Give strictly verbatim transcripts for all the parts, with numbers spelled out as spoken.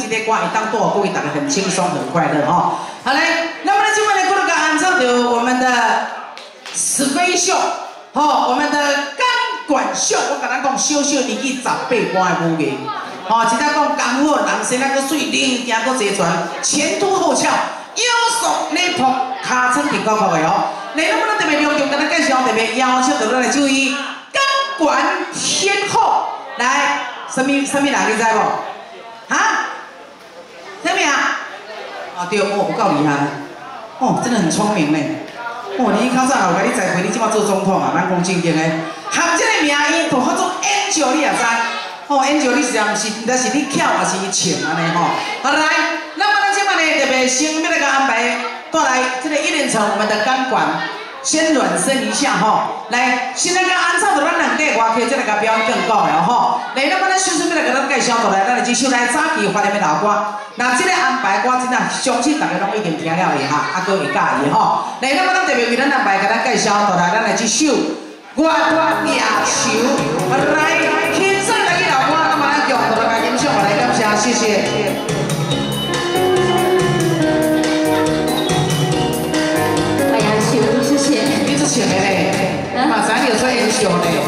这个歌会当多，各位大家很轻松很快乐哈。好嘞，那么呢，今晚呢，过了个按照着我们的史飞秀，吼，我们的钢管秀，我甲咱讲，小小年纪十八般的武艺，吼，一只讲功夫人生那个水，零件搁齐全，前凸后翘，腰束礼服，尻川挺高高的哦。来，那么咱特别隆重，甲咱介绍特别邀请到咱来注意钢管天后，来，什么什么人你知无？哈？什么啊？啊对，哦，有够厉害，哦，真的很聪明呢。哦，你较早有甲你栽培，你即马做总统啊？咱讲正经的，含这个名伊就叫做 Angel， 你也知？哦 ，Angel 你是毋是？但是你巧还是伊穿安尼吼？好来，那么咱即马呢特别先要来个安排，带来这个一连场我们的钢管。 先暖身一下哈，来，现在跟按照着咱两个话，可以再来个表演更高了哈。来，那么咱首先要来给咱介绍到来，咱来继续来早期发念的老歌。那这个安排歌真啊，相信大家拢已经听了的哈，啊，哥会介意哈。来，那么咱特别为咱安排给咱介绍到来，咱来这首《我我野球》，来，轻松来去老歌，那么咱用到来欣赏，来感谢，谢谢。 穿的嘞，嘛知你有做英雄嘞。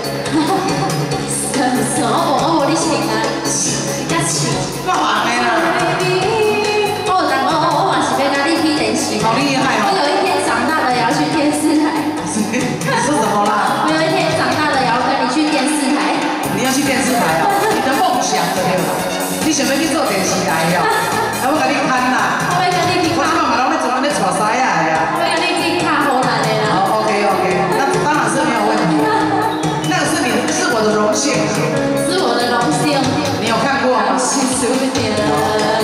什么？我我你穿啊？甲穿。 我忙的啦。 哦，然后我嘛是要甲你去电视。 好厉害哦！ 我有一天长大了也要去电视台。 你说什么啦？ 我有一天长大了也要跟你去电视台。 你要去电视台哦？你的梦想对吧？你想要去做电视台哦？啊，我甲你看啦。 我要跟你去看。 我即马嘛拢咧做咱咧带师仔的啦。 我要跟你去看荷兰的啦。 当然是没有问题，那个是你是我的荣幸， 是我的荣幸。 你有看过吗？ 是输点了，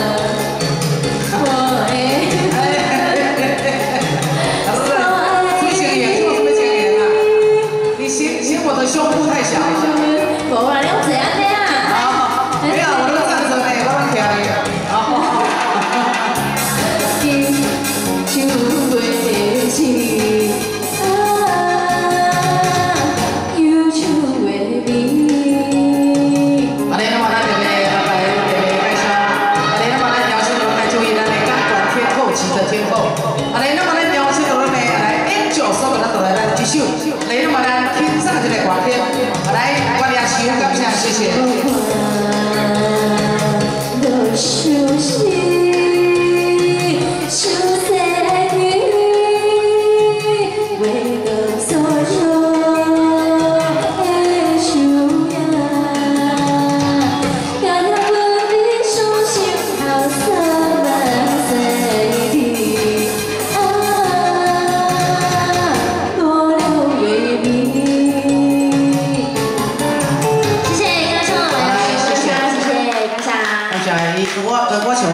我哎， 不是，不行眼，做什么前眼啊？你嫌嫌我的胸部太小一下。 我啊，你用怎样的呀？ 好，没有，我都站着呢，我都跳的。好。金秋未起。 天后，啊，来，那么咱邀请到咱的来 Angel 所给咱带来咱这首，来，那么咱欣赏这个歌曲，来，我也是感谢，谢谢。我我想。